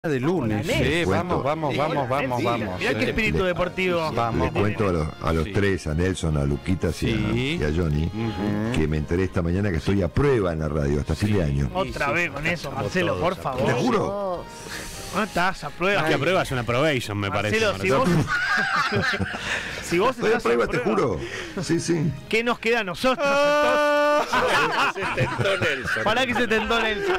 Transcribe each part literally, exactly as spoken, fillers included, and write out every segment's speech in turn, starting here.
de lunes, sí, vamos, vamos, vamos, vamos, vamos. Mirá qué espíritu deportivo. Vamos. Le cuento a los, a los Sí. tres, a Nelson, a Luquitas Sí. y, a, y a Johnny, Ujú. que me enteré esta mañana que estoy a prueba en la radio hasta fin de año. Otra Sí, vez sí, con eso, estamos Marcelo, todos por a favor. Te juro. No estás a prueba. Es que a prueba es una probation, me Marcelo, parece. si vos, si vos Estoy a estás a prueba, te prueba, juro. Sí, sí. ¿qué nos queda a nosotros? Se tentó Nelson. Para que se tentó Nelson.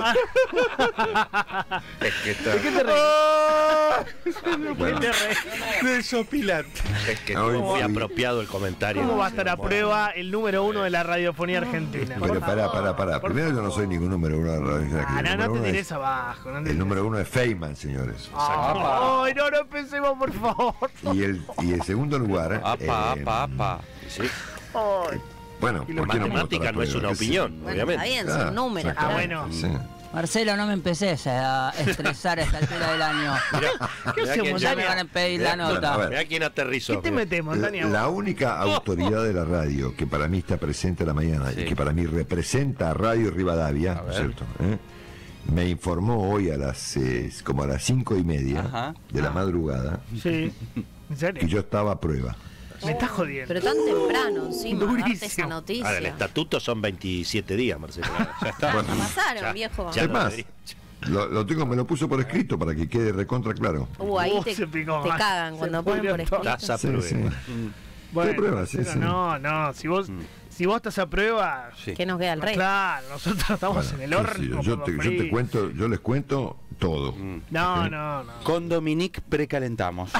Es que está. ¿De qué te reís? Bueno. ¿Qué te reís? Desopilante. Es que Hoy es muy sí. apropiado el comentario. ¿Cómo va a estar a prueba el número uno de la radiofonía argentina? Pero Por pará, favor. pará, pará. Por Primero yo no soy ningún número uno de la radio. Ah, El no, número no te uno tires es- abajo. No te El tires- número uno es Feynman, señores. Ay, no, no empecemos, por favor. Y el, y el segundo lugar. Apa, eh, apa, apa. Sí. Ay. Bueno, Y ¿por la qué no puedo Matemática estar a no es prueba? una ¿Qué sé? opinión, Bueno, obviamente. está bien, Claro, son números. Ah, exactamente. bueno. Sí. Marcelo, no me empecés a estresar a esta altura del año. ¿Qué Mirá hacemos, quién Ya me Tania? van a pedir la Bueno, a nota. ver. Mirá quién aterrizó. ¿Qué te mirá. metemos, La, Tania? la única autoridad de la radio que para mí está presente a la mañana Sí. y que para mí representa a Radio Rivadavia, ¿no es cierto? ¿Eh? Me informó hoy a las eh, como a las cinco y media Ajá. de la madrugada Sí. ¿En serio? que yo estaba a prueba. Me estás jodiendo. Pero tan temprano encima, darte esa Durísimo. noticia. Ahora, el estatuto son veintisiete días, Marcelo. Ya está. Bueno, Pasaron, Ya, viejo. ya es no más, debería- lo, lo tengo, me lo puso por escrito para que quede recontra claro. Uh, ahí Uh, te, se picó te mal. cagan Se cuando ponen por pudrió todo. escrito. Estás a Sí, prueba. sí. Bueno, ¿Qué prueba? Sí, pero sí. no, no, si vos, si vos estás a prueba, Sí. ¿Qué nos queda el rey? claro, nosotros estamos Bueno, en el qué horno. sé yo, yo, como te, yo te frío. cuento, yo les cuento todo. No, no, no. Con Dominique precalentamos. ¿eh?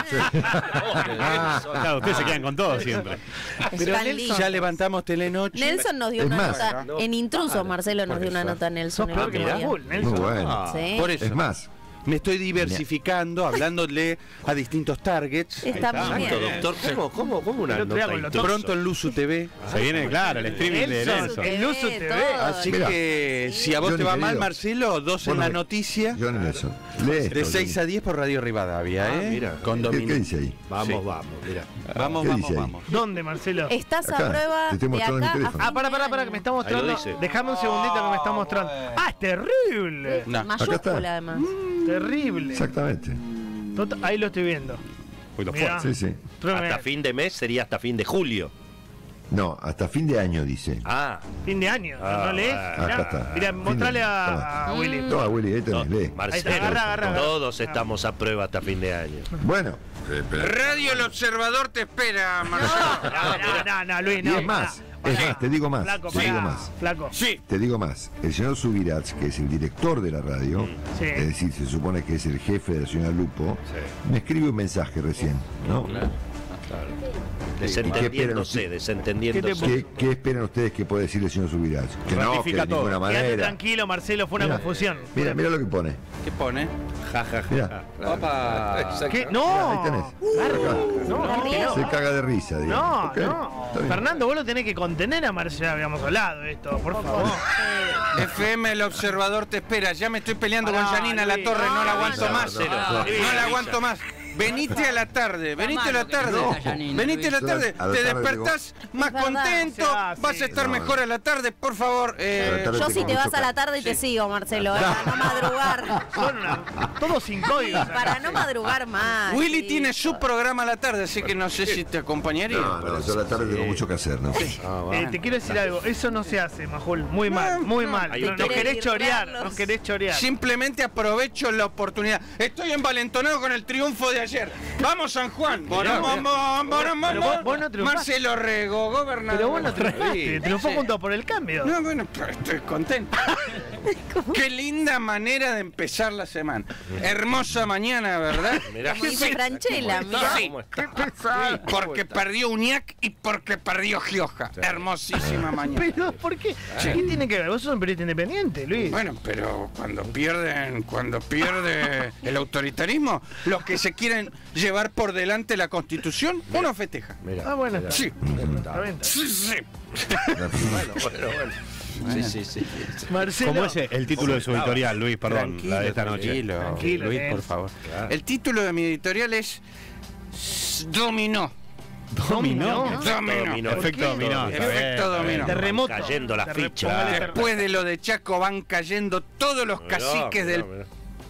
Claro, ustedes se quedan con todo siempre. Pero Stan Nelson- Lee. Ya levantamos Telenoche. Nelson nos dio Es una más, nota. En Intrusos, Marcelo nos por dio una eso. nota, Nelson. Sos el peor otro que día. Raúl, Muy Nelson. bueno. Sí. Por eso. Es más, Me estoy diversificando, hablándole a distintos targets. Está muy Exacto, bien. doctor. ¿Cómo, cómo, cómo una El otro día nota con los intruso? Pronto en Luzu T V. Se viene, claro, el streaming de Nelson, Nelson. el Luzu T V. todo. Así Mirá. que Sí. si a vos Johnny, te va mal, querido. Marcelo, dos en Bueno, la me- noticia. Johnny Nelson, lee esto, De seis a Johnny. diez por Radio Rivadavia, Ah, ¿eh? mira. Con ¿Qué, Dominique. qué dice ahí? Vamos, Sí. vamos, mira. Vamos, ¿Qué vamos, dice ahí? vamos. ¿Dónde, Marcelo? Estás Acá, a prueba te estoy de mostrando mi acá a teléfono. fin Ah, para, de para, para, que me año. está mostrando. Ahí lo dice. Déjame un segundito que me está mostrando. Ah, es terrible. No. Mayúscula, está. además. Terrible. Exactamente. Tota- Ahí lo estoy viendo. Uy, lo Mirá. Sí, sí. Tremendo. Hasta fin de mes sería hasta fin de julio. No, hasta fin de año dice. Ah, Fin de año. Ah, ¿No lees? ah, Mirá, acá está. mirá, Fin de mostrale año. a, a Toma. Willy. Toma, Willy, ahí tenés, lee. Marcelo, agarra, agarra, agarra. todos estamos a prueba hasta fin de año. Bueno, eh, pero- Radio El Observador te espera, Marcelo. No, no, no, no, Luis, y no. es más, pará, es pará. más, te digo más, Flaco, te digo pará, más. Flaco. Sí. Te digo más, el señor Subirats, que es el director de la radio, Sí. es decir, se supone que es el jefe de la señora Lupo, me escribe un mensaje recién, ¿no? Desentendiéndose, ¿Qué desentendiéndose. ¿Qué, qué esperan ustedes que puede decir el señor Subirats? Que no, que Ratifica de todo. ninguna Quédate manera. tranquilo, Marcelo, fue una Mira, confusión. Mira, mira lo que pone. ¿Qué pone? Ja, ja, ja, Mira. ja. Opa. ¿Qué? Ahí No. tenés. Larga. No, No, que no. Se caga de risa, No, digamos. Ok, no. está bien. Fernando, vos lo tenés que contener a Marcelo. Ya habíamos hablado de esto, por favor. F M El Observador te espera. Ya me estoy peleando Pará, con Janina La Luis. Torre. No la No, aguanto no, más. no, No, no, no. la aguanto más. Venite a la tarde, venite a la tarde, No. venite a la Yo tarde, a la te tarde despertás más Es verdad. contento, O sea, sí. vas a estar No, mejor no. a la tarde, por favor. eh, A la tarde Yo te si te mucho vas a la ca- tarde te sigo, Marcelo, eh, para no madrugar. Son una- todos sin códigos. acá. Para no madrugar más. Willy sí. tiene su programa a la tarde, así que no sé si te acompañaría. No, no, yo a la tarde tengo mucho que hacer, ¿no? Ah, va. Eh, te quiero decir algo, eso no se hace, Majul. Muy mal, muy mal. Hay No, un nos toque. querés chorear, Librarlos. nos querés chorear. Simplemente aprovecho la oportunidad. Estoy envalentonado con el triunfo de ayer. Vamos, San Juan. Borón, bom, bom, borón, bom, Pero vos- bom. vos no triunfaste. Marcelo Rego, gobernador. Pero vos no triunfaste, triunfó Sí. junto por el cambio. No, bueno, pero estoy contento. Qué linda manera de empezar la semana. Hermosa mañana, ¿verdad? Mirá. Como dice Franchella, mirá. ¿Cómo está? Sí, porque perdió Uñac y porque perdió Gioja. Hermosísima mañana. Pero, ¿por qué? ¿Qué tiene que ver? Vos sos un periodista independiente, Luis. Bueno, pero cuando pierden, cuando pierde el autoritarismo, los que se quieren llevar por delante la Constitución, uno festeja. Mirá, Ah, bueno, mirá. está. Sí, Está bien, está sí, sí. Bueno, bueno, bueno. Sí, sí, sí. bien. Marcelo. ¿Cómo es el título de su editorial, Luis? Perdón, Tranquilo, la de esta noche. tranquilo, Tranquilo, Luis, Nelson. por favor. Claro. El título de mi editorial es S- Dominó. Dominó. Dominó. Dominó. Efecto ¿Por qué? dominó. está Efecto bien, está dominó. bien. Terremoto. Cayendo la Terre- ficha. póngale ter- Después de lo de Chaco van cayendo todos los Mirá, caciques mirá, del mirá.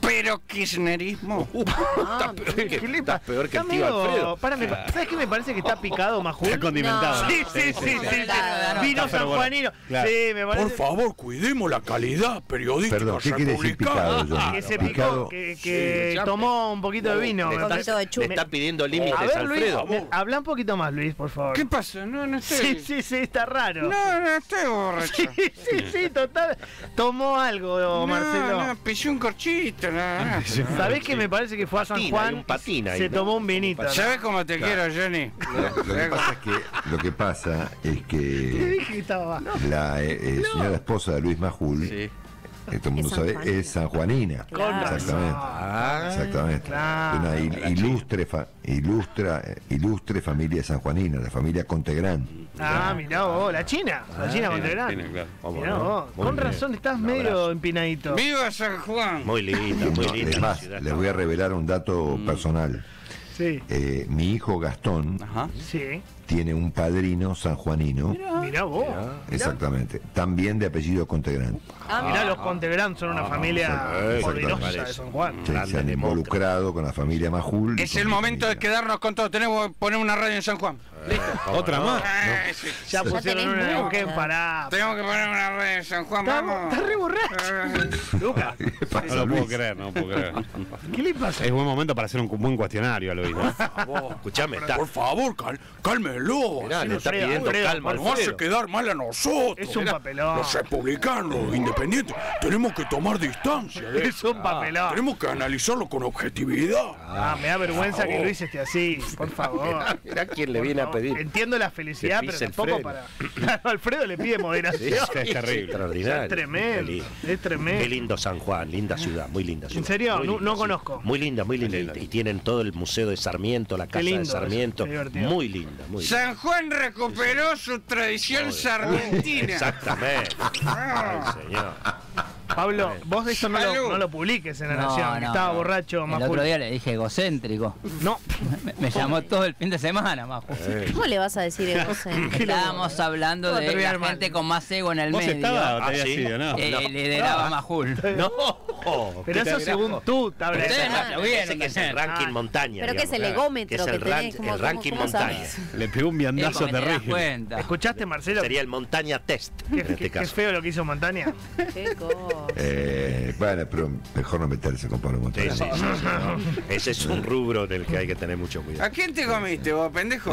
Pero kirchnerismo. Está peor que, ¿Qué le estás pasa? peor que el Está tío medio- Alfredo. para, me pa- ¿Sabes qué me parece que está picado, Majul? Está condimentado. No. Sí, sí, sí, sí, sí. Claro. Vino Está sanjuanino. claro. Sí, me parece. Por favor, cuidemos la calidad periodística Perdón, ¿qué quiere decir picado, Johnny? Que se picó, Picado. que, que Sí, tomó un poquito de vino. Le me está- parece. poquito de le chupe. está pidiendo A límites, ver, Luis, Alfredo. me- habla un poquito más, Luis, por favor. ¿Qué pasa? No, no estoy. Sí, sí, sí, está raro. No, no estoy borracho. Sí, sí, sí, total. Tomó algo, No, Marcelo. no, pisé un corchito, nada más. ¿Sabés que me parece que fue a San Patina, Juan? hay un patina ahí, se ¿no? tomó un vinito. ¿no? ¿Sabes cómo te quiero, Johnny? Lo que pasa es que, lo que pasa es Te que dije que estaba abajo. la eh, eh, señora esposa de Luis Majul, Sí. eh, todo el mundo Es sabe, sanjuanina. es sanjuanina. Claro. Exactamente. Ah, Exactamente. Claro. Una il- ilustre, fa- ilustra, eh, ilustre familia sanjuanina, la familia Contegrán. Ah, mirá vos, la China. La China con Tiene, Teherán. claro. ¿cómo Mirá no? vos. Muy Con bien. razón, estás Un medio abrazo. empinadito. ¡Viva San Juan! Muy linda, muy No, linda. es la más, ciudad. les voy a revelar un dato personal. Sí, Eh, mi hijo Gastón Ajá. sí. tiene un padrino sanjuanino, Mirá vos. exactamente, también de apellido Contegrán. Ah, Mirá, los Contegrán son una familia sí, poderosa parece. de San Juan. Sí, Grande se han de Monca. involucrado con la familia Majul. y Es con el mi momento de familia. quedarnos con todo. Tenemos que poner una radio en San Juan. Otra más. Eh, sí. Ya pusieron tenés una mucha. Neuquén pará. Tenemos que poner una radio en San Juan. Está, Vamos. está re borracho. Lucas, ¿Qué pasa, No lo puedo Luis? creer, no lo puedo creer. ¿qué le pasa? Es buen momento para hacer un buen cuestionario, Luis. ¿no? Escuchame, está. Por favor, cal- cálmelo. Mirá, le está Alfredo, pidiendo Alfredo, calma. Nos hace Alfredo. quedar mal a nosotros. Es un papelón. Los republicanos, los independientes, tenemos que tomar distancia. de Es eso. un papelón. Tenemos que analizarlo con objetividad. Ah, me da vergüenza que Luis esté así, por favor. Mirá quién le viene a pedir. Entiendo la felicidad, Que pero pise el tampoco freno. para. Claro, Alfredo le pide moderación. es terrible. Extraordinario. Es tremendo, Qué lindo. es tremendo. Qué lindo San Juan, linda ciudad, muy linda ciudad. ¿En serio? Muy No- linda, no sí. conozco. Muy linda, muy linda. Y tienen todo el museo de Sarmiento, la casa lindo de eso, Sarmiento. qué divertido. Muy linda, muy linda. San Juan recuperó su tradición sarmientina. Exactamente. Ay, señor. Pablo, vos eso no lo, Salud. no lo publiques en la No, Nación, que no, estaba no. borracho, El Majul. otro día le dije egocéntrico. No, Me, me llamó todo el fin de semana, Maju. ¿Cómo le vas a decir egocéntrico? Estábamos hablando Va a de terminar la mal. gente con más ego en el ¿Vos medio. estabas? Ah, Te había sí. sido, ¿no? Eh, No. lideraba Majul. No. pero eso según tú, te habrás- Ustedes me Ah, aplaudieron Ese que es el también. ranking Ah. montaña. Pero que es el digamos, egómetro que es que el, tenés, ran- ¿cómo- el cómo- ranking cómo montaña. sabes? Le pegó un viandazo Te das terrible. cuenta. ¿Escuchaste, Marcelo? Sería el montaña test Qué, en este qué- qué caso. feo lo que hizo Montaña. Qué cosa. Eh, bueno, pero mejor no meterse con Pablo Sí, Montoya. sí, sí, sí, no. Ese es un rubro del que hay que tener mucho ¿A cuidado. quién te comiste vos, pendejo?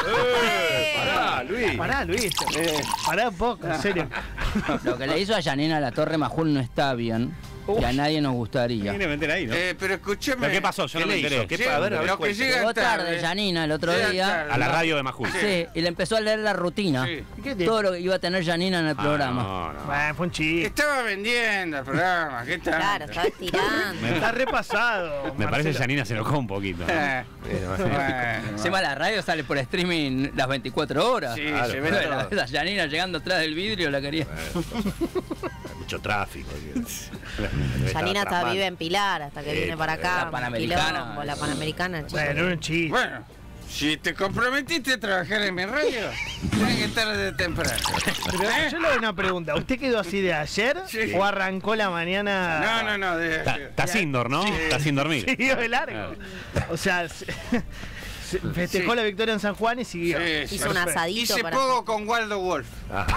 Pará, Luis. Pará, Luis. Pará un poco, en serio. Lo que le hizo a Yanina La Torre Majul no está bien. Y a nadie nos gustaría. Tiene que meter ahí, ¿no? Eh, pero escúchame. ¿Pero qué pasó? Yo ¿Qué no me le hizo? enteré. ¿Qué Llega- A ver, a ver, lo que cuente. llega Llegó tarde tarde. Yanina el otro Llega día. tarde. A la radio de Majul. Sí, y le empezó a leer la rutina. Sí. ¿Qué te- Todo lo que iba a tener Yanina en el Ah, programa. no, no. Bueno, fue un chiste. Estaba vendiendo el programa. ¿Qué tal? Claro, estaba estirando. Está repasado. Me parece que Marcelo. Yanina se enojó un poquito. ¿no? Eh, bueno, Encima la radio sale por streaming las veinticuatro horas. Sí, Claro, se ve La todo. ves a Yanina llegando atrás del vidrio la quería. Hay mucho tráfico. Janina está vive en Pilar hasta que Sí, viene para acá. la Panamericana. Quilombo, la Panamericana, chico. Bueno, era un chiste. Bueno, si te comprometiste a trabajar en mi radio, tienes que estar desde temprano. Pero ¿Eh? yo le doy una pregunta. ¿Usted quedó así de ayer Sí. o arrancó la mañana? No, no, no. de- Está, está sin dormir, ¿no? Está sin dormir. Siguió de largo. O sea, se- se festejó Sí. la victoria en San Juan y siguió. Sí, sí. Hizo un Perfecto. asadito Hice para. poco con Waldo Wolf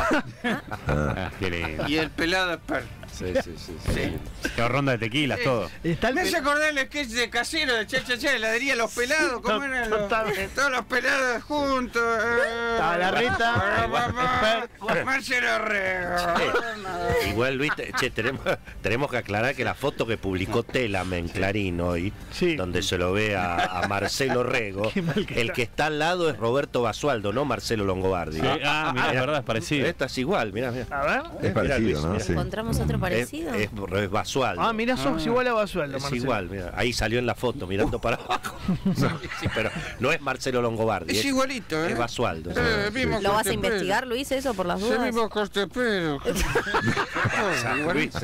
Ah, qué lindo. y el pelado Esper. Sí, sí, sí. sí. Qué ronda de tequilas, Sí. todo. Está el ¿Me pe- hace acordar el sketch de Casero de Cha Cha Cha, heladería Los Pelados? ¿Cómo eran los, Totalmente. todos los pelados juntos? eh. Estaba la Rita, Papá, Marcelo Rego. Che, igual Luis, te- che, tenemos, tenemos que aclarar que la foto que publicó Telam en Clarín hoy, Sí. donde se lo ve a, a Marcelo Rego, Qué mal que el está. que está al lado es Roberto Basualdo, no Marcelo Longobardi. Sí, ah, mira, es verdad, es parecido. Esta es igual, mira, mira. A ver. Es parecido, Luis, ¿no? mira. Sí. ¿Encontramos otro Es, parecido? es, es Basualdo. Ah, mira, sos igual a Basualdo, Es Marcelo. igual, mira, ahí salió en la foto mirando para abajo. Sí, sí, pero no es Marcelo Longobardi. Es igualito, ¿eh? Es Basualdo. sí. Eh, mismo ¿Lo vas a corte de pelo. investigar, Luis, eso por las Sí, dudas? mismo corte de pelo. Luis, Igualito.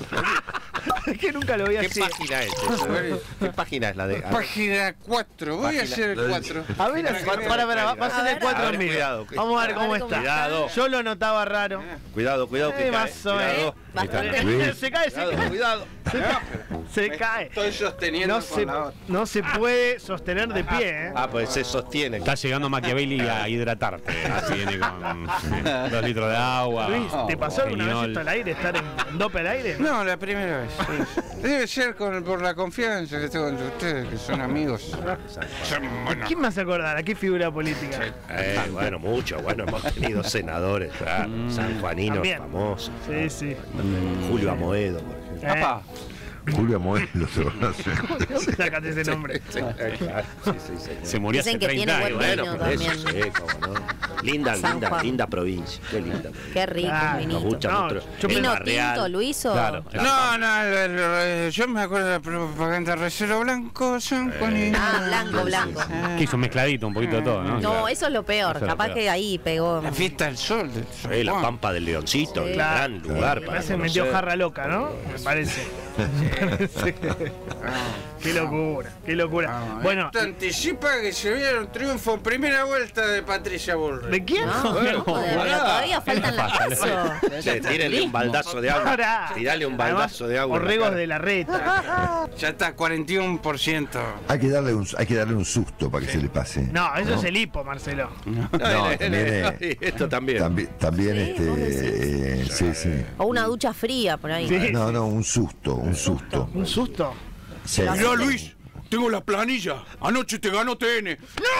Es que nunca lo vi ¿Qué así. página es esa? ¿Qué página es la de? a ver. Página cuatro. Voy a Página- hacer el cuatro. A ver, para, para, para, va a ser A el ver. cuatro A ver, mil. cuidado. Vamos a ver A cómo ver cómo está. Cuidado. Yo lo notaba raro. Cuidado, cuidado que Eh, cae. más o menos. Cuidado. Bastante. Se cae, se cae. Cuidado. Se cae. Estoy sosteniendo No con se, la otra. no se puede sostener de pie, ¿eh? Ah, pues se sostiene. Está llegando Machiavelli a hidratarte. Así viene con dos litros de agua. Luis, ¿te pasó alguna vez Peñol. esto al aire, estar en, en dope al aire? No, la primera vez. sí. Debe ser con- por la confianza que tengo entre ustedes, que son amigos. Son, bueno, ¿Quién más se acordará? ¿Qué figura política? Eh, bueno, mucho. Bueno, hemos tenido senadores, claro. Sanjuaninos También. famosos. Sí, sí. Julio Amoedo, por ejemplo. Eh, Papá, Julio Moelo se va a hacer. ¿dónde sacaste ese nombre? Eh, claro, sí, sí, señor. Se murió Dicen hace que treinta tiene años. buen Bueno, vino por eso, también. sí, cómo no. Linda, San linda, Juan. linda provincia. Qué linda. Qué rico, Ah, un Nos vinito. gusta No, mucho. yo el ¿Vino Barreal. tinto, Luis, o...? Claro. no, no, el- el- yo me acuerdo de la propaganda Recero Blanco, San Juanino. Ah, blanco, blanco. Que hizo mezcladito un poquito de todo, ¿no? No, eso es lo peor. Eso es lo Capaz peor. que ahí pegó. La fiesta del sol. del San Eh, la Juan. Pampa del Leoncito, Sí. el Claro. gran lugar Me para parece que metió conocer. jarra loca, ¿no? Me parece. Me parece. Qué locura, qué locura. Ah, Bueno, esto anticipa que se viene un triunfo en primera vuelta de Patricia Bullrich. ¿de quién? No, Bueno, joder, pero pará. todavía faltan las pasos. Che, tírenle un baldazo de agua. Pará. Tirale un Además, baldazo de agua. en la Orregos cara. de la reta. Ya está, cuarenta y uno por ciento. Hay que darle un, hay que darle un susto para que se le pase. No, eso es el hipo, Marcelo. No, Ay, también es- ay, Esto también. También, también Sí, vos este, eh, sí, sí. O una ducha fría por ahí. Sí. No, no, un susto, un susto. Un susto. Sí. Mirá, Luis, tengo la planilla. Anoche te ganó T N.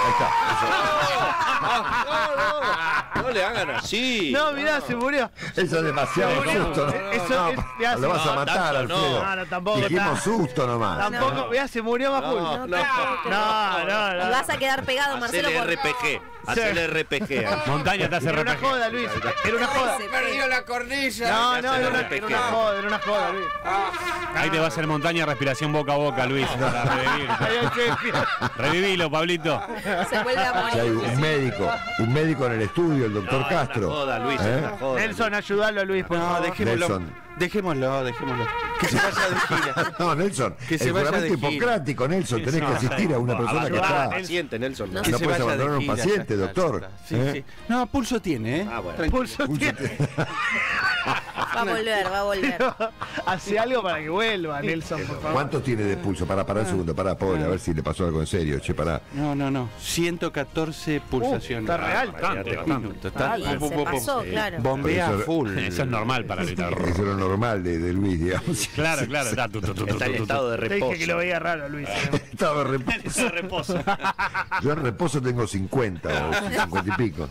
No le hagan así. No, mirá, se murió. Eso es demasiado Murió. susto, ¿no? Eso No, es- te hace- lo vas a no, matar, tanto Alfredo. no. No, no, tampoco Dijimos tanto. susto nomás. Tampoco, mirá, se murió Majul. No, No, no. no, no. Y vas a quedar pegado, Marcelo, Hacele por... R P G. Hacele R P G. Montaña te hace Era una R P G. joda, Luis. Era una joda. Se Perdió la cornisa. No, no, era una, R P G. era una joda, era una joda, Luis. Ahí te va a hacer montaña, respiración boca a boca, Luis, para revivirte. Ahí hay que decir. Revivilo, Pablito. Se vuelve a Si hay morir. un médico, un médico en el estudio, el doctor No, es una Castro. joda, Luis, ¿Eh? es una joda. Nelson, ayúdalo a Luis, por No, favor. dejémoslo. Nelson. Dejémoslo, dejémoslo. Que se vaya de gira. No, Nelson, Que se el vaya juramento de gira. hipocrático, Nelson, tenés que asistir a una persona que Ayudá, está. Nelson. Paciente, Nelson. No. No. Que No se puedes vaya de abandonar a un gira, paciente, ya está, doctor. ya está. Sí, ¿Eh? sí. No, pulso tiene, ¿eh? Ah, bueno. Tranquilo. Pulso tiene. Va a volver, va a volver. Hace algo para que vuelva, Nelson, por favor. ¿Cuánto tiene de pulso? Para, para un segundo, para, pobre, a ver si le pasó algo en serio. Che, para. No, no, no. ciento catorce pulsaciones. está real. Bastante, Un bastante. minuto, está. Ay, se pasó, claro. Bombea Por eso- full. Eso es normal para ahorita. Eso es lo normal de, de Luis, digamos. Claro, claro. Está, tu, tu, tu, tu, Está en tu, tu. estado de Te reposo. dije que lo veía raro, Luis. Estaba en reposo. reposo. Yo en reposo tengo cincuenta o cincuenta y pico.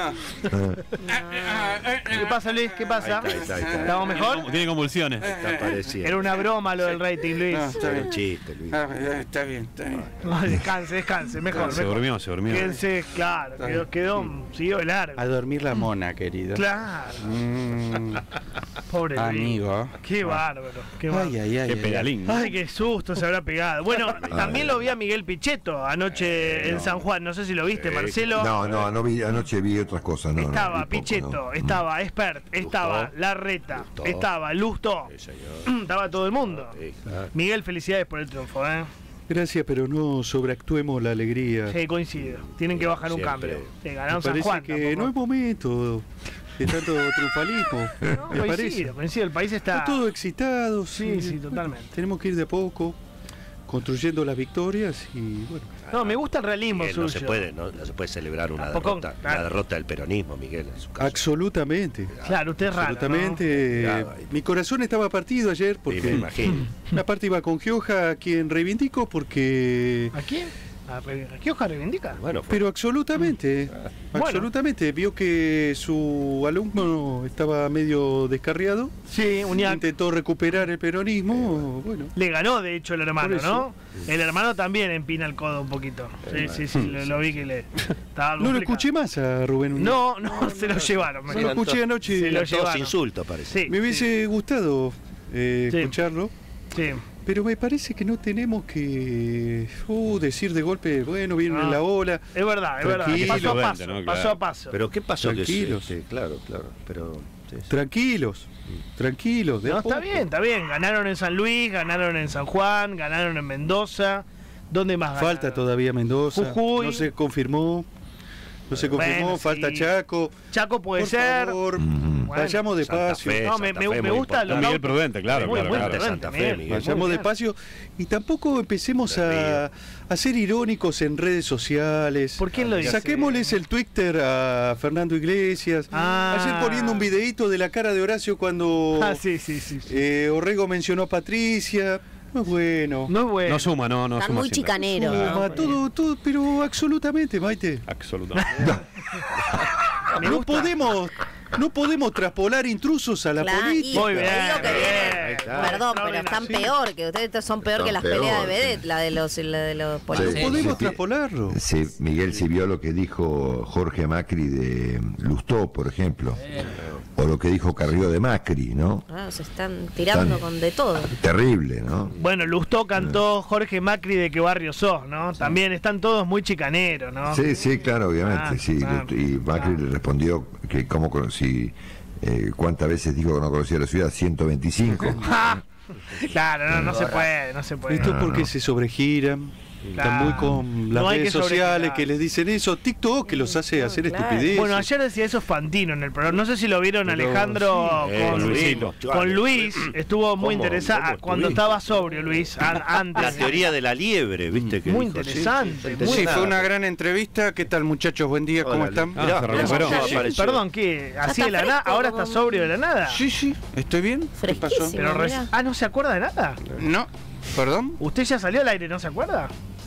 ¿Qué pasa, Luis? ¿Qué pasa? Ahí está, ahí está, ahí está. ¿Estamos mejor? Tiene convulsiones. Está pareciendo. Era una broma lo del rating, Luis. No, está Era bien. un chiste, Luis. Ah, eh, está bien, está bien. No, descanse, descanse, mejor. Se mejor. durmió, se durmió. Quédense, claro, quedó, quedó, siguió de largo. A dormir la mona, querido. Claro, Mm, pobre Luis. amigo. Qué bárbaro, qué bárbaro. Ay, ay, ay. Qué ay, pedalín. Ay, qué susto se habrá pegado. Bueno, también lo vi a Miguel Pichetto anoche en San Juan. No sé si lo viste, Marcelo. No, no, no vi, anoche vi otras cosas. No, no, Estaba vi poco, Pichetto, no. estaba Expert, estaba Larreta, Lustó. estaba Lusto, Sí, señor. estaba todo el mundo. Sí, claro. Miguel, felicidades por el triunfo, ¿eh? Gracias, pero no sobreactuemos la alegría. Sí, coincido. Tienen que bajar un Siempre. cambio. Sí, Me ganaron San parece Juan. que tampoco. no es momento de tanto triunfalismo. Me parece. Coincido, coincido. El país está. Está todo excitado. Sí, sí, totalmente. Tenemos que ir de a poco, construyendo las victorias y bueno. No, me gusta el realismo Miguel, suyo. no se puede, no, no se puede celebrar una Tampoco, derrota, claro. una derrota del peronismo, Miguel, en su caso. Absolutamente. Claro, usted es raro. Absolutamente. Claro, ahí- Mi corazón estaba partido ayer Sí, me porque imagino. una parte iba con Gioja, a quien reivindico porque... ¿no? ¿A quién? ¿A, Re- a qué hoja reivindica? Bueno, fue- Pero absolutamente, Bueno. absolutamente. Vio que su alumno estaba medio descarriado, Sí, Uñac. intentó recuperar el peronismo, bueno. Le ganó, de hecho, el hermano, Por eso. ¿no? El hermano también empina el codo un poquito. Sí, sí, sí, lo, lo vi que le estaba No lo complicado. escuché más a Rubén Uñac. No, no, se lo llevaron. No mejor. lo escuché anoche. Se lo todos llevaron. insultos, parece. Sí, Me hubiese gustado eh, Sí. escucharlo, sí. pero me parece que no tenemos que uh, decir de golpe, bueno, viene No. la ola. Es verdad, es verdad. Tranquilo, Paso a vente, paso, ¿no? paso Claro. a paso. Pero ¿qué pasó? Que Tranquilos. sí, sí, claro, claro. Pero sí, sí. Tranquilos, tranquilos. de a No, está poco. bien, está bien. Ganaron en San Luis, ganaron en San Juan, ganaron en Mendoza. ¿Dónde más ganaron? Falta todavía Mendoza, Jujuy. no se confirmó. no se confirmó, Bueno, falta sí. Chaco. Chaco puede Por ser. favor, Mm. Bueno, vayamos despacio. Santa Fe, No, me, Santa me, Fe, me muy gusta los importante. Miguel autos. Prudente, claro, Muy, claro, muy claro. prudente, Santa Fe, Miguel. Miguel. Vayamos Muy bien. despacio y tampoco empecemos a, a ser irónicos en redes sociales. ¿Por quién lo dice? Saquémosles el Twitter a Fernando Iglesias. Ah. Ayer poniendo un videíto de la cara de Horacio cuando Ah, sí, sí, sí. sí. eh, Orrego mencionó a Patricia. No es bueno. No es bueno. No suma, no, no Están suma muy siempre. chicaneros. Suma, ¿no? todo, todo, pero absolutamente, Maite. Absolutamente. Me No gusta. podemos, no podemos traspolar intrusos a la Claro, y política. Muy te bien, digo que bien. vienen- Ahí está. Perdón, pero están peor, que ustedes son peor Están que las peor, peleas de sí. vedette, la de los, la de los Sí. policías. No podemos Sí. traspolarlo. Sí, Miguel, si vio lo que dijo Jorge Macri de Lustó, por ejemplo, o lo que dijo Carrió de Macri, ¿no? Ah, se están tirando Están- con de todo. Terrible, ¿no? Bueno, Lustó cantó Jorge Macri de qué barrio sos, ¿no? También están todos muy chicaneros, ¿no? Sí, sí, claro, obviamente, Ah, sí. claro, Lustó- y Macri claro. le respondió que cómo cono- si, eh, cuántas veces dijo que no conocía la ciudad, ciento veinticinco. Ah, claro, no, no se puede, no se puede. Esto es No, porque no. se sobregiran. Están Claro. muy con las No hay redes que sociales sobregirar. que les dicen eso. TikTok que los hace hacer claro. estupideces. Bueno, ayer decía eso Fantino en el programa. No sé si lo vieron, Pero, Alejandro, sí, eh, con, Luisito. con Luis. Estuvo muy ¿Cómo? interesante. ¿Cómo Cuando estuviste? estaba sobrio, Luis, an- antes. La teoría de la liebre, ¿viste? Que Muy dijo, sí, interesante, sí, muy- Sí, nada, fue una pero- gran entrevista. ¿Qué tal, muchachos? Buen día, ¿cómo Órale. están? Ah, Mirá, se mirá recuperó. cómo Sí, apareció. Perdón, ¿qué? ¿Así está de la nada? fresco, ¿Ahora como- está sobrio de la nada? Sí, sí, ¿estoy bien? ¿Qué pasó? Fresquísimo. Pero res- mirá. Ah, ¿no se acuerda de nada? No, perdón. ¿Usted ya salió al aire, no se acuerda?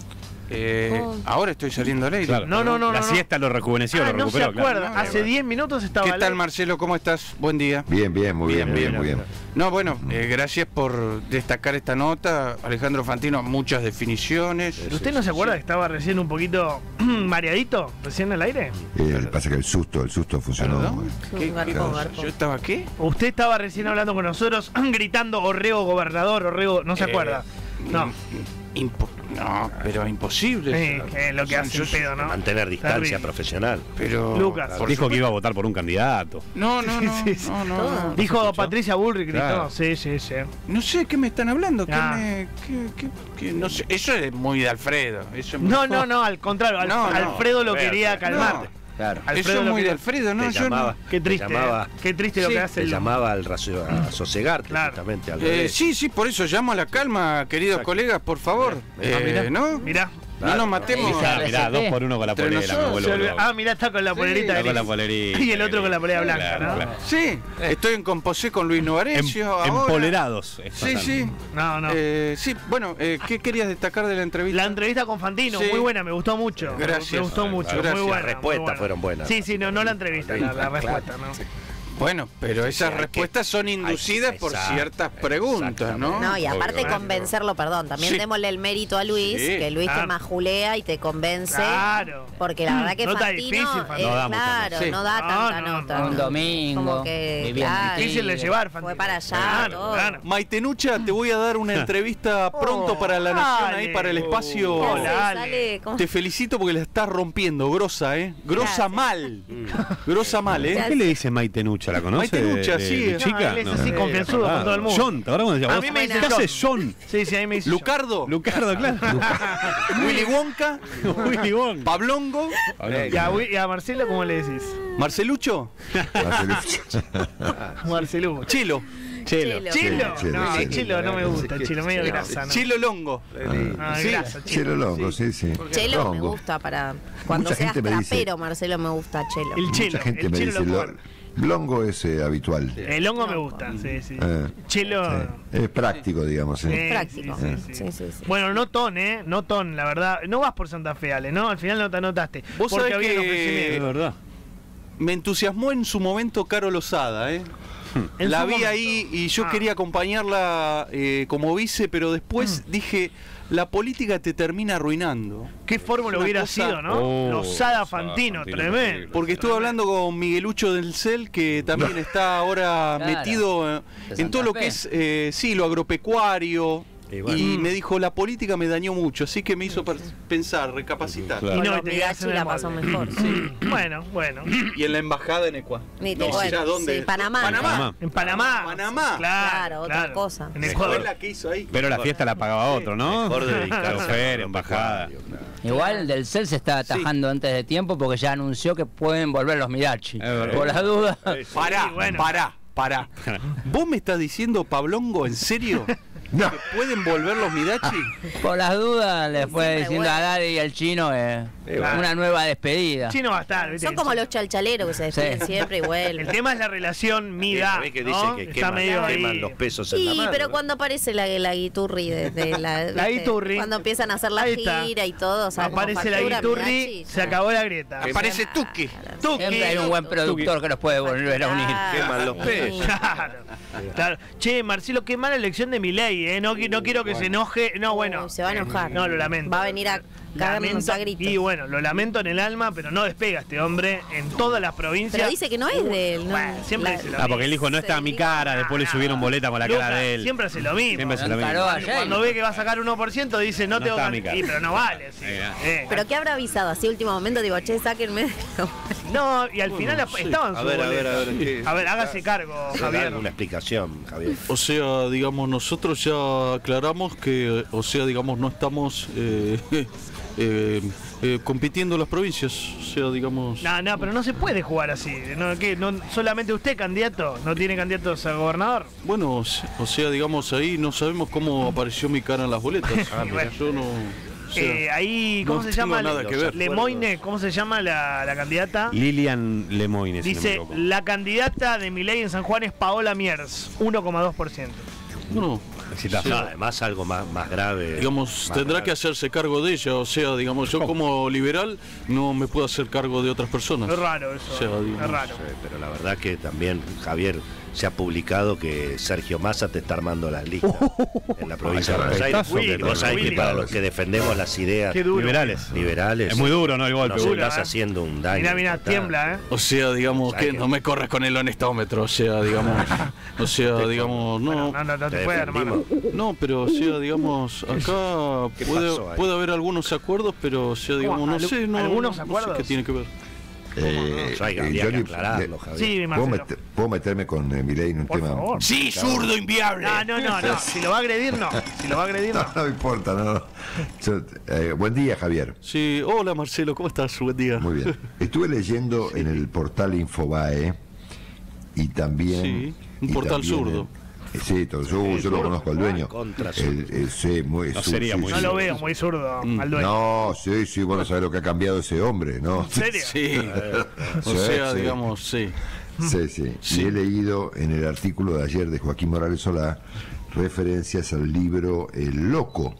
Eh, Oh. ahora estoy saliendo al aire. Claro. No, no, no, La no, no. siesta lo rejuveneció, Ah, lo no se recuperó. claro. acuerda. Hace diez minutos estaba ¿Qué al tal, aire. Marcelo? ¿Cómo estás? Buen día. Bien, bien, muy bien, Bien, muy bien, bien. muy bien. No, bueno, eh, gracias por destacar esta nota. Alejandro Fantino, muchas definiciones. ¿Usted no se acuerda que estaba recién un poquito mareadito, recién al aire? Eh, pasa que el susto, el susto funcionó. ¿Perdón? ¿Qué- Un garpón, qué- garpón. ¿Yo estaba qué? Usted estaba recién hablando con nosotros, gritando Orrego gobernador, Orrego, no se Eh, acuerda. No, Impo- no, pero imposible. sí, que es lo que Yo- hace yo- el pedo, ¿no? Mantener distancia Terrible. profesional. Pero. Lucas. por Dijo que supuesto- iba a votar por un candidato. No, no, no. Sí, sí. no, no, Todo. no. Dijo escuchó? Patricia Bullrich, gritó. Claro. Sí, sí, sí. No sé qué me están hablando. ¿Qué Ah. me, qué- qué- qué- no sé. Eso es muy de Alfredo. Eso es muy- No, no, no, al contrario, Al- No, no. Alfredo lo Alfredo, quería No, calmar. Claro. eso Alfredo es lo muy que- de Alfredo, ¿no? te Yo llamaba, Qué triste, te llamaba, eh. Qué triste lo Sí, que hace te el llamaba al racio- a sosegarte Claro. justamente al no. Eh, revés. sí, sí, por eso llamo a la calma, queridos Exacto. colegas, por favor. Mirá, Eh, mirá. ¿No? Mirá. No nos matemos. Mirá, Mirá, mirá, dos por uno con la Entre polera, me nosotros, vuelvo Se olvidó- loco. Ah, mirá, está con la polerita Está con la gris. polerita. Y el otro con la polera blanca, Claro, ¿no? claro. Sí, estoy en composé con Luis Em- Novarecio. ahora. empolerados. Sí, están. sí. No, no. Eh, sí, bueno, eh, ¿qué querías destacar de la entrevista? La entrevista con Fantino, Sí. muy buena, me gustó mucho. Gracias. Me gustó mucho, Gracias. muy buena. Las respuestas muy buena. fueron buenas. Sí, sí, no, no la entrevista, la, la respuesta, ¿no? Bueno, pero esas hay que- respuestas son inducidas por exacto, ciertas preguntas, ¿no? No, y aparte Obvio. convencerlo, perdón, también Sí. démosle el mérito a Luis, Sí, que Luis claro. te majulea y te convence. Claro. Porque la verdad que Nota Fantino, difícil, eh, Fantino. No da mucha claro, nota. Sí. no da No, tanta no, nota. no. Un domingo, Como que, viviendo claro, en Difícil de Tigre. llevar, Fantino. fue para allá, Claro, todo. claro. Maitenucha, te voy a dar una entrevista pronto para La Nación, ahí dale. para el espacio. ¿Qué haces, Hola, Ale. Ale? ¿Cómo- Te felicito porque la estás rompiendo, grosa, ¿eh? Grosa Gracias. mal. Grosa mal, ¿eh? Ya ¿Qué le dice Maitenucha? ¿La conoce? Maitenucha, de- sí. de No, chica? él es así, Eh, confianzudo ah, con todo el mundo. John, ahora cuando decía A vos, mí me dice ¿qué John. hace John? Sí, sí, ahí me dice. Lucardo, Lucardo, claro. Willy Wonka, Willy Wonka. Pablongo, ¿Y a, Wi- y a Marcelo cómo le decís? Marcelucho, Marcelo. Chilo, ¿Chilo? Chelo. Chelo, No, Chelo. Chilo no me gusta, el Chilo medio grasa, ¿no? Chilo Longo. Ah, Sí. grasa, Chilo. Chelo Longo, sí, sí. Chelo me Longo. gusta para cuando Mucha seas gente me dice- trapero, Marcelo, me gusta Chelo. El Chelo, Mucha gente el me Chelo dice, lo lo- puedo. Longo es eh, habitual. El hongo me gusta, sí, sí. Eh, Chelo. sí. Es práctico, digamos. ¿eh? Sí, Práctico. sí, sí, sí. Sí, sí, sí. Bueno, no ton, ¿eh? No ton, la verdad. No vas por Santa Fe, Ale, ¿no? Al final no te anotaste. Vos porque sabés había un que- ofrecimiento. Es verdad. Me entusiasmó en su momento Caro Lozada, ¿eh? En La su vi momento. ahí y yo Ah. quería acompañarla eh, como vice, pero después Mm. dije, la política te termina arruinando. Qué fórmula Una hubiera cosa- sido, ¿no? Oh, Lozada Lozada Fantino, Fantino, tremendo. terrible. Porque estuve hablando con Miguelucho del Cel, que también está ahora Claro. metido eh, De en Santa todo lo Fe. que es, eh, sí, lo agropecuario. Y bueno. Y Mm. me dijo, la política me dañó mucho, así que me hizo per- pensar, recapacitar. Claro. Y Con no, los te quedas en Midachi el la pasó molde. mejor. Sí. Bueno, bueno. Y en la embajada en Ecuador. Ni te No, cuento. ya, ¿dónde? Sí, Panamá. Panamá. Panamá. En Panamá. Panamá. Claro, Claro, otra cosa. En Fue Ecuador. la que hizo ahí. Pero la fiesta la pagaba otro, ¿no? Mejor dedicarse Chofer, a lo embajada. pecuario, claro. Igual del C E L se está atajando antes de tiempo porque ya anunció que pueden volver los Mirachi. verdad. Por las dudas. Pará, Sí, bueno. pará, pará. ¿Vos me estás diciendo, Pablongo, en serio? No. ¿Que pueden volver los Mirachi? Por las dudas le fue Siempre diciendo bueno. a Daddy y al chino eh, bueno. una nueva despedida. Chino va a estar, ¿viste? Son como los chalchaleros que se despiden Sí. siempre y El vuelven. tema es la relación Mida. ¿Ves que ¿no? dicen que Está queman, medio queman ahí. los pesos en la Sí, mano? pero ¿no? cuando aparece la, la guiturri de, de la, La ¿viste? guiturri. Cuando empiezan a hacer la Ahí está. gira y todo, o sea, como Aparece la factura, guiturri, Mirachi, se ya. acabó la grieta. Aparece Tuki. Tuki. Siempre hay un buen productor que los puede volver a unir. Claro, Queman los sí. pesos. Claro, claro. Che, Marcelo, qué mala elección de Milei, ¿eh? No, qui- no quiero que se enoje. No, bueno. Uy, se va a enojar. No, lo lamento. Va a venir a cagarnos a gritos. Y bueno, lo lamento en el alma, pero no despega este hombre en todas las provincias. Pero dice que no es de él, ¿no? Bueno, siempre La- dice lo Ah, porque él dijo, no está mi cara, después le subieron boleta con la cara Lucas, de él. Siempre hace lo mismo. Siempre hace Lo lo mismo. encaró ayer. Cuando ve que va a sacar uno por ciento, dice, no, No tengo está que... mi cara. Y, pero no vale. Sí. Eh, Eh, Pero ¿qué habrá avisado? Así último momento, digo, che, sáquenme. No, y al final estaban A su ver, a ver, boleta. a ver. ¿qué? A ver, hágase cargo, Javier. Dale una explicación, Javier. O sea, digamos, nosotros ya aclaramos que, o sea, digamos, no estamos eh, eh, eh, compitiendo las provincias. O sea, digamos... No, no, pero no se puede jugar así. No, ¿qué? No, solamente usted candidato, no tiene candidatos a gobernador. Bueno, o se- o sea, digamos, ahí no sabemos cómo apareció mi cara en las boletas. Ah, mira. Yo no... o sea, Eh, ahí, ¿cómo no se tengo llama? nada que ver. Lemoine, ¿cómo se llama la, la candidata? Lilian Lemoyne, si no me Dice, equivoco. la candidata de Milei en San Juan es Paola Miers, uno coma dos por ciento. no, Exitazo. No, además algo más, más grave. digamos, más tendrá grave. que hacerse cargo de ella. O sea, digamos, yo como liberal no me puedo hacer cargo de otras personas. Es raro eso, O sea, digamos, es raro. Sí, pero la verdad que también, Javier, se ha publicado que Sergio Massa te está armando las listas en la provincia de Buenos Aires. Willy, Vos sabés que Willy. para los que defendemos las ideas Qué duro. Liberales. liberales, Es muy duro, ¿no? El golpe. nos Duro, estás ¿eh? haciendo un daño. Mirá, mirá, total. tiembla, ¿eh? O sea, digamos, ¿Sabes que qué? no me corres con el honestómetro. O sea, digamos, o sea, digamos, no. Bueno, no, no, no te Te puede, defendimos. hermano. No, pero o sea, digamos, acá ¿Qué puede, pasó ahí? puede haber algunos acuerdos, pero o sea, digamos, no ¿Algu- sé, no, algunos no sé acuerdos? qué tiene que ver. Eh, Eso hay- eh, habría que Johnny, aclararlo, eh, Javier. Sí, ¿puedo, Marcelo. meter- ¿Puedo meterme con eh, Milei en un Por tema? favor. Sí, zurdo inviable. No, no, no, no. Si lo va a agredir, no. Si lo va a agredir, No, no. no me importa, no. no. Yo, eh, buen día, Javier. Sí, hola Marcelo, ¿cómo estás? Buen día. Muy bien. Estuve leyendo en el portal Infobae y también... Sí, un y portal también zurdo. en- eh, sí, todo- yo, yo lo conozco al dueño. Contra El- el- sí, muy, No su- sería sí, muy No sí. lo veo muy zurdo Mm. al dueño. No, sí, sí, bueno, sabés lo que ha cambiado ese hombre, ¿no? ¿En serio? Sí, o Sí, sea, sí. digamos, sí. Sí, sí. Sí. Y he leído en el artículo de ayer de Joaquín Morales Solá referencias al libro El Loco.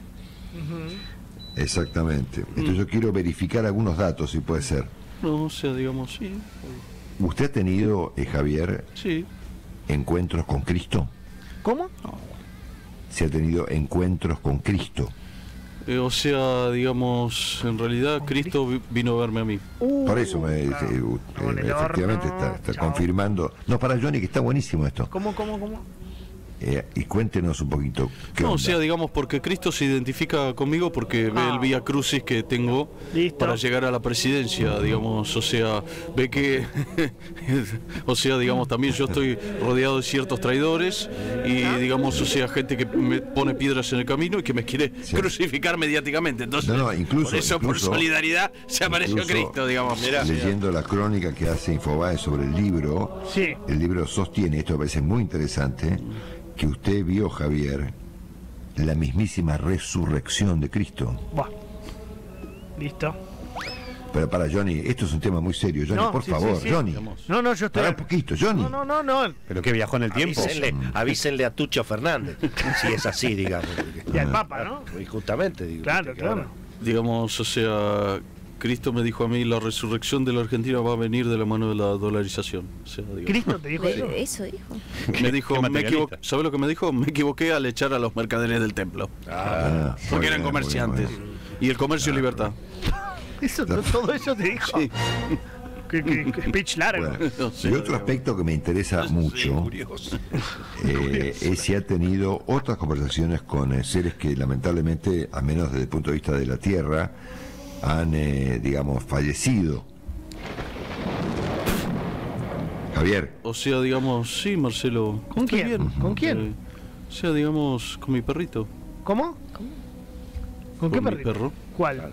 Exactamente. Entonces yo quiero verificar algunos datos, si puede ser. No, o sea, digamos, sí, ¿Usted ha tenido, eh, Javier, sí. encuentros con Cristo? ¿Cómo? ¿Se ha tenido encuentros con Cristo? Eh, o sea, digamos, en realidad Cristo vi- vino a verme a mí. Por eso me, claro. eh, uh, Con eh, el efectivamente horno, está, está chao. confirmando. No, para Johnny, que está buenísimo esto. ¿Cómo, cómo, cómo? Eh, y cuéntenos un poquito. ¿qué No, o onda? sea, digamos, porque Cristo se identifica conmigo porque ve Ah. el vía crucis que tengo Listo. para llegar a la presidencia, digamos, o sea, ve que, o sea, digamos, también yo estoy rodeado de ciertos traidores y, digamos, o sea, gente que me pone piedras en el camino y que me quiere Sí. crucificar mediáticamente. Entonces, No, no, incluso- por eso, incluso- por solidaridad, se apareció Incluso, Cristo, digamos. leyendo la crónica que hace Infobae sobre el libro, Sí. el libro sostiene, esto me parece muy interesante, que usted vio, Javier, la mismísima resurrección de Cristo. Buah. Listo. Pero para Johnny, esto es un tema muy serio. Johnny, No, por sí, favor, sí, sí. Johnny. No, no, yo estoy. Pará un poquito, Johnny. No, no, no, no. ¿Pero qué viajó en el tiempo? Avísenle, avísenle a Tucho Fernández, si es así, digamos. porque- Y al Papa, ¿no? Y justamente, digo. Claro, que claro. ahora- Digamos, o sea, Cristo me dijo a mí, la resurrección de la Argentina va a venir de la mano de la dolarización. O sea, digamos, ¿Cristo te dijo eso? De- Eso dijo. me dijo, qué me materialista. equivoqué, ¿sabe lo que me dijo? Me equivoqué al echar a los mercaderes del templo. Ah, muy Porque eran bien, muy comerciantes. bien, muy bien. Y el comercio y libertad. Eso, todo eso te dijo. Sí. Qué, qué- qué speech largo. Bueno, No sé, y otro digamos. aspecto que me interesa mucho eh, es si ha tenido otras conversaciones con eh, seres que lamentablemente, al menos desde el punto de vista de la Tierra, han, eh, digamos, fallecido. Javier, O sea, digamos, sí, Marcelo. ¿Con estoy quién? bien. ¿Con quién? Eh, o sea, digamos, con mi perrito. ¿Cómo? ¿Con qué Con mi perrito? perro. ¿Cuál?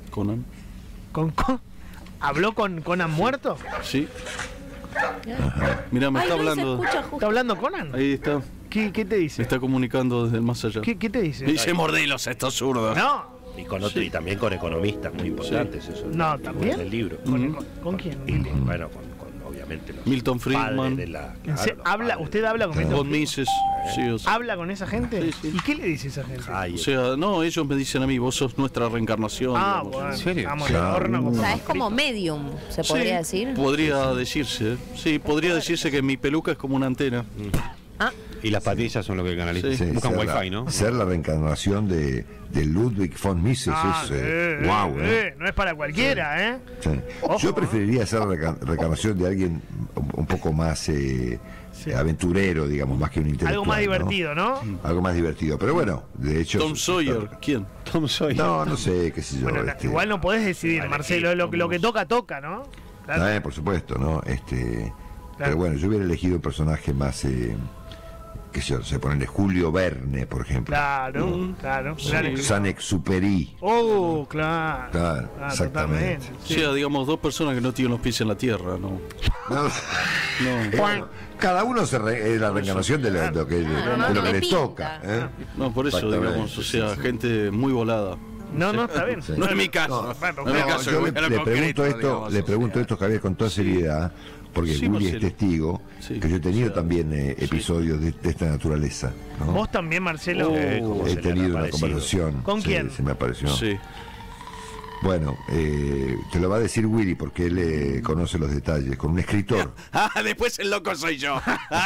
Conan. ¿Con, con- ¿Habló con Conan muerto? Sí. Mira, me Ay, está no se hablando. escucha justo. ¿Está hablando Conan? Ahí está. ¿Qué, qué te Me dice? está comunicando desde el más allá. ¿Qué, qué te dice? Dice mordilos estos zurdos. No, Y, con otro, y también con economistas muy importantes. Eso, No, en ¿también? el libro. ¿con, con- con quién? Y con- bueno, con, con, obviamente los Milton Friedman. padres de la- claro, Se- los habla, padres ¿Usted habla con Claro. Milton Von Mises. Sí, o sea, ¿Habla con esa gente? Sí, sí. ¿Y qué le dice esa gente? Ay, o sea, no, ellos me dicen a mí, vos sos nuestra reencarnación. Ah, digamos. bueno. ¿En serio? Estamos Claro. en el horno O como sea, es como medium, se podría Sí, decir. Podría decirse. Sí, podría decirse que mi peluca es como una antena. Ah, Y las patillas son lo que canalizan. Sí. Buscan ser wifi, la, ¿no? Ser la reencarnación de, de Ludwig von Mises Ah, es. Eh, eh, wow, eh, ¿eh? eh, no es para cualquiera, ¿eh? Sí. Ojo, Yo preferiría ser la reca- reencarnación de alguien un, un poco más eh, Sí. aventurero, digamos, más que un intelectual. Algo más ¿no? divertido, ¿no? Algo más divertido. Pero bueno, de hecho. Tom Sawyer, ¿quién? Tom Sawyer. No, no sé, qué sé yo. Bueno, este, igual no podés decidir, Vale, Marcelo. sí, Lo, que- lo que vamos. toca, toca, ¿no? Claro. Ah, eh, por supuesto, ¿no? Este, Claro. Pero bueno, yo hubiera elegido un personaje más. Eh, qué sé yo, se ponen Julio Verne, por ejemplo. Claro, claro. Gran escritor. Saint-Exupéry. Oh, claro. Claro, Ah, exactamente. totalmente. O sea, digamos, dos personas que no tienen los pies en la tierra, ¿no? No, No, bueno, cada uno se re- es la reencarnación de, lo- de lo que, de no, no lo que le les pinta. toca. ¿eh? no por eso, Exactamente, digamos, o sí, sea, sí. gente muy volada. No, no, está bien. Sí. No es mi caso. No, Bueno, No es mi no, caso, yo voy le, a lo le concreto, pregunto esto, digamos, le o pregunto sea. esto, Javier, con toda seriedad, porque Sí, Willy es Marcelo. testigo, Sí. que yo he tenido O sea, también eh, episodios de, de esta naturaleza. ¿no? Vos también, Marcelo. Eh, como He se le han tenido una aparecido. conversación. ¿Con sí, quién? Se me apareció. Sí. Bueno, eh, te lo va a decir Willy porque él eh, conoce los detalles, con un escritor. Ah, después el loco soy yo.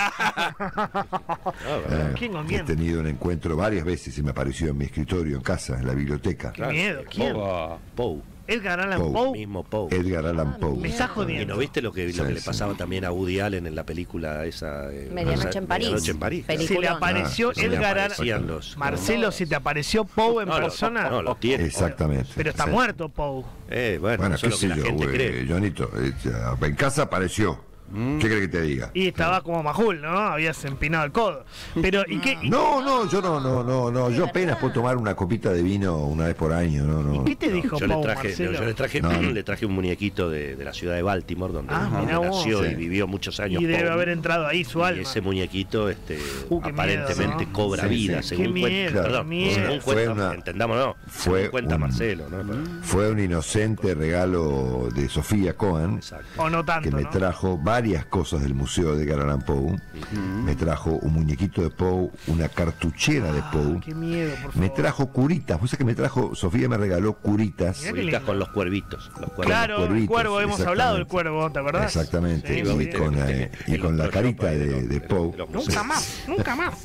eh, ¿Quién con he quién? tenido un encuentro varias veces y me apareció en mi escritorio, en casa, en la biblioteca. Qué miedo. ¿Quién? Opa. Poe, Edgar Allan Poe. Poe. mismo Poe. Edgar Allan Poe. Me estás ¿Y jodiendo. no viste lo que, lo Sí, que le sí. pasaba también a Woody Allen en la película esa? eh, Medianoche esa- en París. Medianoche en París. Película. Se le Peliculón. apareció Ah, se le Edgar aparecían Allan. los- Marcelo, ¿se te apareció Poe en No, lo- persona? No, lo tiene. Exactamente. Pero está Sí. muerto Poe. Eh, bueno, Bueno, eso qué es lo que sé la yo, gente güey, cree. Johnito. eh, ya, en casa apareció. ¿Qué crees que te diga? Y estaba como Majul, ¿no? Habías empinado el codo. Pero, ¿y qué, y- No, no, yo no, no, no, no. Yo apenas puedo tomar una copita de vino una vez por año, no, no. qué te dijo Yo le Poe, traje, Marcelo? yo le traje, No, no. le traje un muñequito de, de la ciudad de Baltimore, donde, Ah, donde mirá vos. nació Sí. y vivió muchos años. Y debe Poe. haber entrado ahí su Y alma. ese muñequito este, Uh, qué aparentemente miedo, ¿no? cobra Sí, vida, sí. según Qué cuenta, miedo, perdón, miedo. según Fue cuenta, una- entendámonos, fue según cuenta un- Marcelo, ¿no? Fue un inocente regalo de Sofía Cohen, Exacto. O no que tanto, me ¿no? trajo varias cosas del Museo de Edgar Allan Poe. Me trajo un muñequito de Poe, una cartuchera de Poe. Ah, qué miedo, por favor. Me trajo curitas. Vos sabés que me trajo, Sofía me regaló curitas. Mirá qué Ahorita lindo. con los cuervitos. Los cuervitos. Claro, el cuervitos, cuervo, hemos hablado del exactamente. cuervo, ¿te acordás? Exactamente. Sí, y, sí, sí. con, eh, y con la carita de, de Poe. Nunca más, nunca más.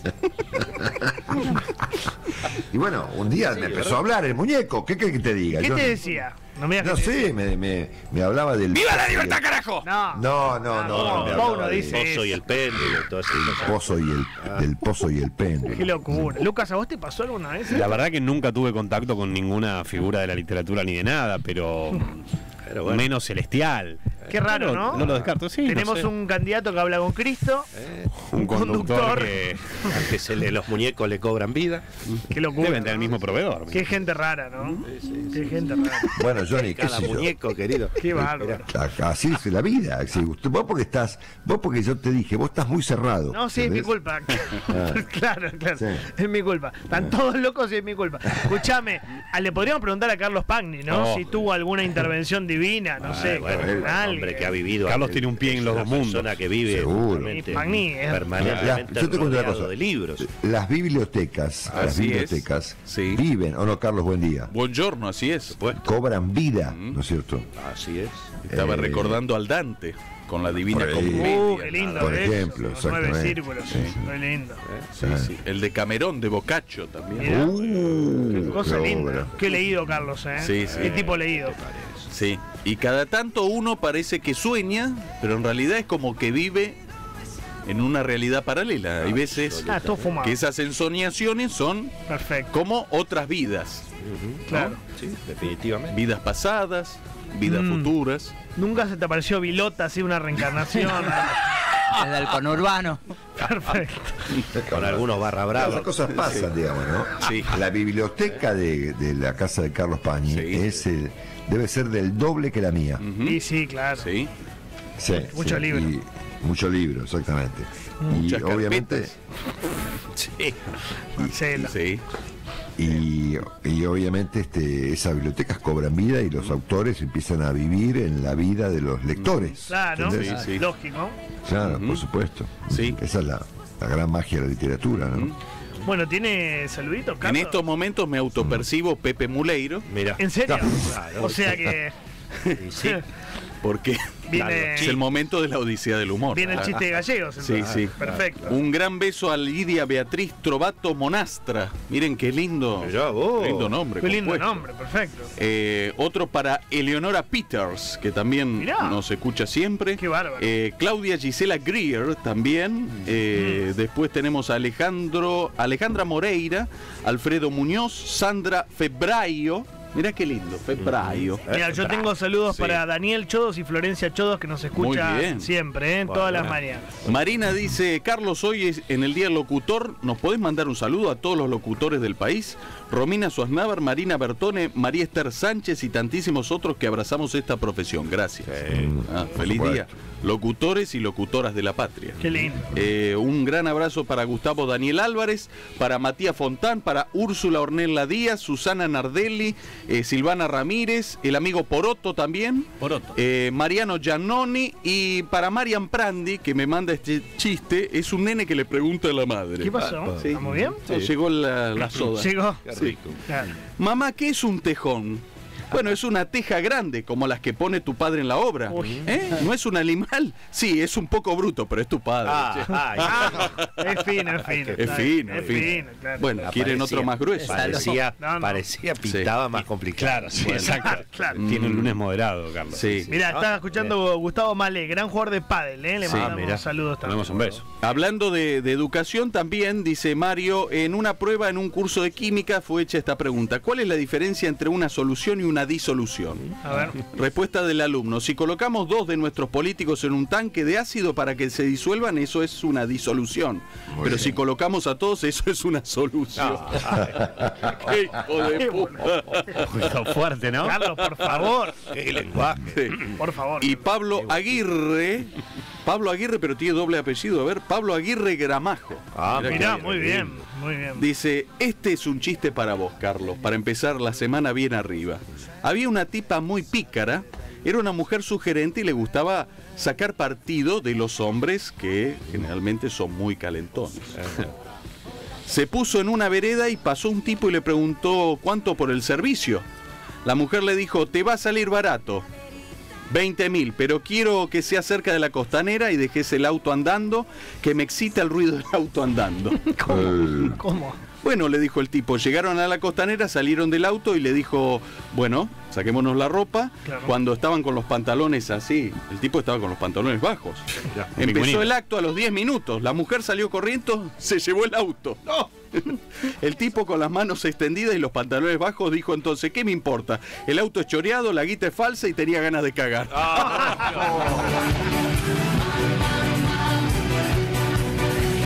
Y bueno, un día me empezó a hablar el muñeco. ¿Qué crees que te diga? ¿Qué Yo te decía? No me digas no que te sé, me, me, me hablaba del. ¡Viva la libertad, carajo! No. No, no, no. No, me Poe hablaba no de- dice El pozo y el péndulo y todo eso. del pozo y el, del pozo y el péndulo. Qué locura. Lucas, ¿a vos te pasó alguna vez? La verdad que nunca tuve contacto con ninguna figura de la literatura ni de nada, pero Pero bueno, menos celestial. Qué raro, No, ¿no? no lo descarto, sí, no Tenemos sé. un candidato que habla con Cristo. Un conductor, conductor. que al que se le, los muñecos le cobran vida. Qué locura. deben tener el ¿no? mismo proveedor. Qué gente rara, ¿no? Qué gente rara. Bueno, Johnny, qué Cada sé yo. muñeco, querido. Qué bárbaro. A- Así es la vida. Sí, usted- vos porque estás, vos porque yo te dije, vos estás muy cerrado. No, sí, es mi ¿entendés? culpa. claro, claro. Sí. Es mi culpa. Están todos locos y es mi culpa. Escúchame, a- le podríamos preguntar a Carlos Pagni, ¿no? Oh. Si tuvo alguna intervención divina, no sé. Bueno, con un alguien. hombre que ha vivido. Carlos tiene un pie en es los una dos mundos. persona que vive Seguro. realmente Y Pagni, ¿eh? permanentemente La- yo te cuento una rodeado cosa. de libros. Las bibliotecas, las Así es. bibliotecas Sí. viven, o no, Carlos, buen día. Buongiorno, así es. Pues, Cobran vida, ¿no es cierto? así es. Estaba Eh, recordando al Dante con la Divina por ahí. Comedia. Uh, qué lindo. Por eso, ejemplo, los nueve exactamente. círculos. Sí, sí. Muy lindo. Sí, sí. El de Camerón, de Boccaccio también. Mirá. Uh, Qué cosa qué linda. obra. Qué leído, Carlos, ¿eh? Sí, sí. Qué tipo leído. Sí. Y cada tanto uno parece que sueña, pero en realidad es como que vive en una realidad paralela. Hay veces Ah, todo fumado. que esas ensoñaciones son Perfecto. como otras vidas. Claro. Sí, definitivamente. Vidas pasadas, vidas Mm. futuras. Nunca se te apareció Vilota así una reencarnación. Desde el conurbano. Perfecto. Con algunos barra Las bravas. cosas pasan, digamos, ¿no? Sí. La biblioteca de, de la casa de Carlos Pañi Sí. es el, debe ser del doble que la mía. Y sí, claro. Sí. Sí, Mucho sí, libro. y- mucho libro, exactamente. Muchas y obviamente, carpetas. Sí. Marcelo. Sí. y, y obviamente este, esas bibliotecas cobran vida y los autores empiezan a vivir en la vida de los lectores. Claro, ¿entendés? Sí, sí. lógico. Claro, Ujú. por supuesto. Sí. Esa es la, la gran magia de la literatura, ¿no? Bueno, ¿tiene saluditos, En Carlos? estos momentos me autopercibo Pepe Muleiro, Mira. ¿En serio? Claro. O sea que Y sí. porque viene, es el momento de la odisea del humor. viene el chiste de gallegos. Sí, entonces. sí. Perfecto. Un gran beso a Lidia Beatriz Trovato Monastra. Miren qué lindo, Mirá vos. qué lindo nombre. Qué lindo compuesto. nombre, perfecto. Eh, otro para Eleonora Peters, que también Mirá. nos escucha siempre. Qué bárbaro. Eh, Claudia Gisela Greer también. Eh, Mm. Después tenemos a Alejandro, Alejandra Moreira, Alfredo Muñoz, Sandra Febraio. Mirá qué lindo, Febraio. Mira, yo tengo saludos Sí. para Daniel Chodos y Florencia Chodos que nos Muy escuchan bien. siempre, ¿eh? Bueno, todas las bueno. mañanas. Marina dice, Carlos, hoy es en el Día del Locutor, ¿nos podés mandar un saludo a todos los locutores del país? Romina Suaznavar, Marina Bertone, María Esther Sánchez y tantísimos otros que abrazamos esta profesión. Gracias. Ah, por feliz supuesto. día. Locutores y locutoras de la patria. Qué lindo. Eh, un gran abrazo para Gustavo Daniel Álvarez, para Matías Fontán, para Úrsula Ornella Díaz, Susana Nardelli, eh, Silvana Ramírez, el amigo Poroto también, Poroto. eh, Mariano Giannoni y para Marian Prandi, que me manda este chiste, es un nene que le pregunta a la madre. ¿Qué pasó? Sí. ¿Estamos bien? No, llegó la, la soda. Llegó. Sí. Claro. Mamá, ¿qué es un tejón? Bueno, es una teja grande, como las que pone tu padre en la obra. Uy. ¿Eh? ¿No es un animal? Sí, es un poco bruto, pero es tu padre. che. Ah, ay. Es fino, es fino. Es está fino, bien, es fino. claro. Bueno, quieren Parecía- otro más grueso. Parecía, No, no. parecía pintaba más complicado. Claro, sí, exacto. Claro. Tiene un lunes moderado, Carlos. Sí. Mirá, Ah, estaba escuchando Gustavo Malé, gran jugador de pádel, ¿eh? Le Sí. mandamos Ah, mirá. saludos también. Mandamos un beso. Hablando de, de educación también, dice Mario, en una prueba en un curso de química fue hecha esta pregunta. ¿Cuál es la diferencia entre una solución y una disolución? A ver. Respuesta del alumno. Si colocamos dos de nuestros políticos en un tanque de ácido para que se disuelvan, eso es una disolución. Muy Pero bien. si colocamos a todos, eso es una solución. ¡Qué hijo de puta! Está fuerte, ¿no? Carlos, por favor. Qué lenguaje. Sí. Por favor. Y Pablo Aguirre, Pablo Aguirre, pero tiene doble apellido. A ver, Pablo Aguirre Gramajo. Ah, Mirá Mirá, qué muy bien, muy bien. Dice, este es un chiste para vos, Carlos, para empezar la semana bien arriba. Había una tipa muy pícara, era una mujer sugerente y le gustaba sacar partido de los hombres que generalmente son muy calentones. Se puso en una vereda y pasó un tipo y le preguntó cuánto por el servicio. La mujer le dijo, te va a salir barato, veinte mil, pero quiero que sea cerca de la costanera y dejes el auto andando, que me excita el ruido del auto andando. Eh, ¿Cómo? Bueno, le dijo el tipo, llegaron a la costanera, salieron del auto y le dijo, bueno, saquémonos la ropa. Claro. Cuando estaban con los pantalones así, el tipo estaba con los pantalones bajos. Empezó pingüinito. el acto a los diez minutos, la mujer salió corriendo, se llevó el auto. ¡No! El tipo con las manos extendidas y los pantalones bajos dijo entonces, ¿qué me importa? El auto es choreado, la guita es falsa y tenía ganas de cagar.